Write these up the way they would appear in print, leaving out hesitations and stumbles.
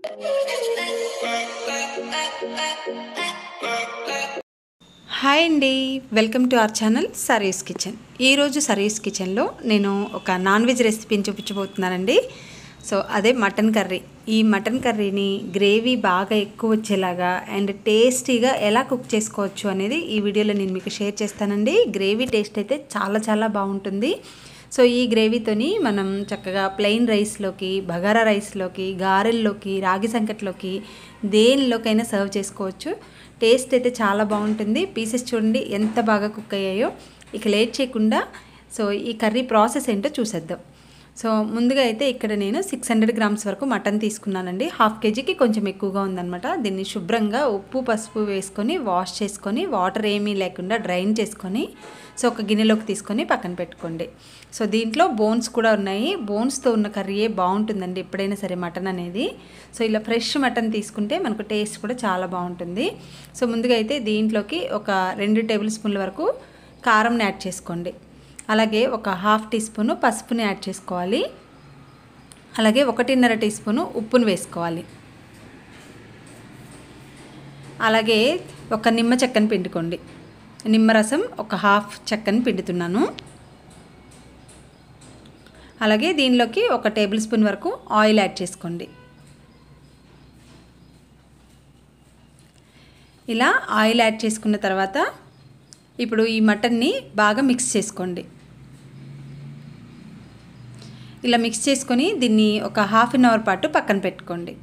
Hi అండి, welcome to our channel Sari's kitchen. ఈరోజు సరీస్ కిచెన్లో నేను ఒక నాన్ వెజ్ రెసిపీని చూపించబోతున్నానండి. సో అదే మటన్ కర్రీ. ఈ మటన్ కర్రీని గ్రేవీ బాగా ఎక్కువ వచ్చేలాగా అండ్ టేస్టీగా ఎలా కుక్ చేసుకోవచ్చు అనేది ఈ వీడియోలో నేను మీకు షేర్ చేస్తానండి. గ్రేవీ టేస్ట్ అయితే చాలా చాలా బాగుంటుంది. సో ఈ గ్రేవీతోని మనం చక్కగా ప్లెయిన్ రైస్లోకి, బగారా రైస్లోకి, గారెల్లోకి, రాగి సంకట్లోకి దేనిలోకైనా సర్వ్ చేసుకోవచ్చు. టేస్ట్ అయితే చాలా బాగుంటుంది. పీసెస్ చూడండి ఎంత బాగా కుక్ అయ్యాయో. ఇక లేట్ చేయకుండా సో ఈ కర్రీ ప్రాసెస్ ఏంటో చూసేద్దాం. సో ముందుగా అయితే ఇక్కడ నేను 600 గ్రామ్స్ వరకు మటన్ తీసుకున్నానండి. హాఫ్ కేజీకి కొంచెం ఎక్కువగా ఉందన్నమాట. దీన్ని శుభ్రంగా ఉప్పు పసుపు వేసుకొని వాష్ చేసుకొని వాటర్ ఏమీ లేకుండా డ్రైన్ చేసుకొని సో ఒక గిన్నెలోకి తీసుకొని పక్కన పెట్టుకోండి. సో దీంట్లో బోన్స్ కూడా ఉన్నాయి. బోన్స్తో ఉన్న కర్రీయే బాగుంటుందండి ఎప్పుడైనా సరే మటన్ అనేది. సో ఇలా ఫ్రెష్ మటన్ తీసుకుంటే మనకు టేస్ట్ కూడా చాలా బాగుంటుంది. సో ముందుగా అయితే దీంట్లోకి ఒక 2 టేబుల్ స్పూన్ల వరకు కారంని యాడ్ చేసుకోండి. అలాగే ఒక హాఫ్ టీ స్పూను పసుపుని యాడ్ చేసుకోవాలి. అలాగే 1.5 టీ స్పూను ఉప్పును వేసుకోవాలి. అలాగే ఒక నిమ్మ చెక్కని పిండుకోండి. నిమ్మరసం ఒక హాఫ్ చెక్కని పిండుతున్నాను. అలాగే దీనిలోకి ఒక టేబుల్ స్పూన్ వరకు ఆయిల్ యాడ్ చేసుకోండి. ఇలా ఆయిల్ యాడ్ చేసుకున్న తర్వాత ఇప్పుడు ఈ మటన్ని బాగా మిక్స్ చేసుకోండి. ఇలా మిక్స్ చేసుకొని దీన్ని ఒక హాఫ్ అన్ అవర్ పాటు పక్కన పెట్టుకోండి.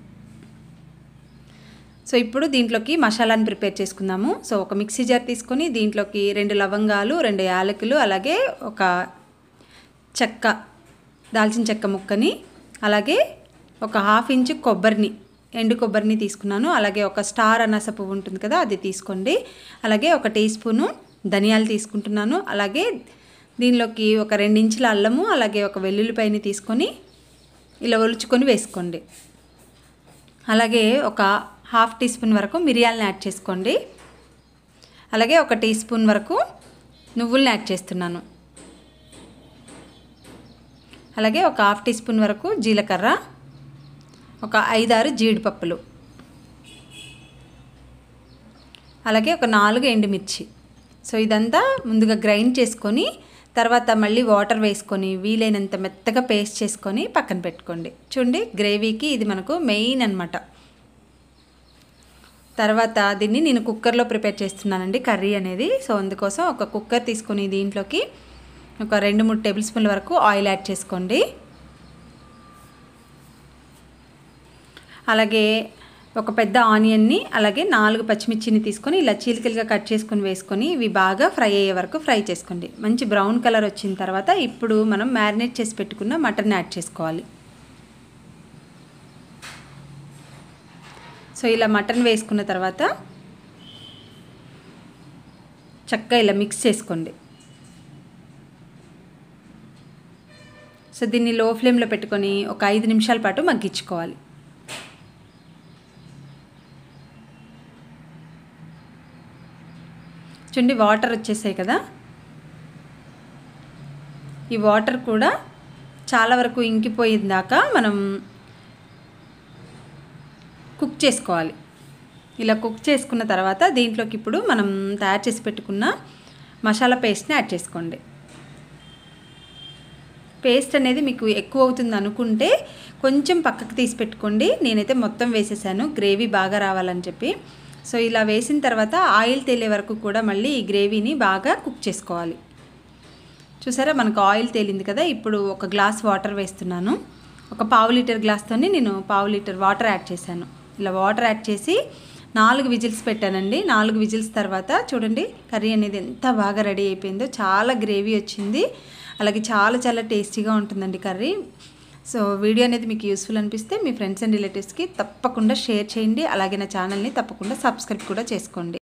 సో ఇప్పుడు దీంట్లోకి మసాలాని ప్రిపేర్ చేసుకుందాము. సో ఒక మిక్సీ జార్ తీసుకొని దీంట్లోకి 2 లవంగాలు, 2 యాలకులు, అలాగే ఒక చెక్క, దాల్చిన చెక్క ముక్కని, అలాగే ఒక హాఫ్ ఇంచు కొబ్బరిని, ఎండు కొబ్బరిని తీసుకున్నాను. అలాగే ఒక స్టార్ అనాస పువ్వు ఉంటుంది కదా, అది తీసుకోండి. అలాగే ఒక టీ స్పూను ధనియాలు తీసుకుంటున్నాను. అలాగే దీనిలోకి ఒక 2 ఇంచుల అల్లము, అలాగే ఒక వెల్లుల్లిపాయని తీసుకొని ఇలా ఒలుచుకొని వేసుకోండి. అలాగే ఒక హాఫ్ టీ స్పూన్ వరకు మిరియాలను యాడ్ చేసుకోండి. అలాగే ఒక టీ స్పూన్ వరకు నువ్వులను యాడ్ చేస్తున్నాను. అలాగే ఒక హాఫ్ టీ స్పూన్ వరకు జీలకర్ర, ఒక 5-6 జీడిపప్పులు, అలాగే ఒక 4 ఎండుమిర్చి. సో ఇదంతా ముందుగా గ్రైండ్ చేసుకొని తర్వాత మళ్ళీ వాటర్ వేసుకొని వీలైనంత మెత్తగా పేస్ట్ చేసుకొని పక్కన పెట్టుకోండి. చూడండి గ్రేవీకి ఇది మనకు మెయిన్ అన్నమాట. తర్వాత దీన్ని నేను కుక్కర్లో ప్రిపేర్ చేస్తున్నానండి కర్రీ అనేది. సో అందుకోసం ఒక కుక్కర్ తీసుకొని దీంట్లోకి ఒక 2-3 టేబుల్ స్పూన్ల వరకు ఆయిల్ యాడ్ చేసుకోండి. అలాగే ఒక పెద్ద ఆనియన్ని, అలాగే 4 పచ్చిమిర్చిని తీసుకొని ఇలా చీలికలుగా కట్ చేసుకొని వేసుకొని ఇవి బాగా ఫ్రై అయ్యే వరకు ఫ్రై చేసుకోండి. మంచి బ్రౌన్ కలర్ వచ్చిన తర్వాత ఇప్పుడు మనం మ్యారినేట్ చేసి పెట్టుకున్న మటన్ యాడ్ చేసుకోవాలి. సో ఇలా మటన్ వేసుకున్న తర్వాత చక్కగా ఇలా మిక్స్ చేసుకోండి. సో దీన్ని లో ఫ్లేమ్లో పెట్టుకొని ఒక 5 నిమిషాల పాటు మగ్గించుకోవాలి. చూడండి వాటర్ వచ్చేసాయి కదా. ఈ వాటర్ కూడా చాలా వరకు ఇంకిపోయిన దాకా మనం కుక్ చేసుకోవాలి. ఇలా కుక్ చేసుకున్న తర్వాత దీంట్లోకి ఇప్పుడు మనం తయారు చేసి పెట్టుకున్న మసాలా పేస్ట్ని యాడ్ చేసుకోండి. పేస్ట్ అనేది మీకు ఎక్కువ అవుతుంది అనుకుంటే కొంచెం పక్కకు తీసి పెట్టుకోండి. నేనైతే మొత్తం వేసేసాను గ్రేవీ బాగా రావాలని చెప్పి. సో ఇలా వేసిన తర్వాత ఆయిల్ తేలే వరకు కూడా మళ్ళీ ఈ గ్రేవీని బాగా కుక్ చేసుకోవాలి. చూసారా మనకు ఆయిల్ తేలింది కదా. ఇప్పుడు ఒక గ్లాస్ వాటర్ వేస్తున్నాను. ఒక 1/2 లీటర్ గ్లాస్తోని నేను 1/2 లీటర్ వాటర్ యాడ్ చేశాను. ఇలా వాటర్ యాడ్ చేసి 4 విజిల్స్ పెట్టానండి. 4 విజిల్స్ తర్వాత చూడండి కర్రీ అనేది ఎంత బాగా రెడీ అయిపోయిందో. చాలా గ్రేవీ వచ్చింది. అలాగే చాలా చాలా టేస్టీగా ఉంటుందండి కర్రీ. సో వీడియో అనేది మీకు యూస్ఫుల్ అనిపిస్తే మీ ఫ్రెండ్స్ అండ్ రిలేటివ్స్కి తప్పకుండా షేర్ చేయండి. అలాగే నా ఛానల్ని తప్పకుండా సబ్స్క్రైబ్ కూడా చేసుకోండి.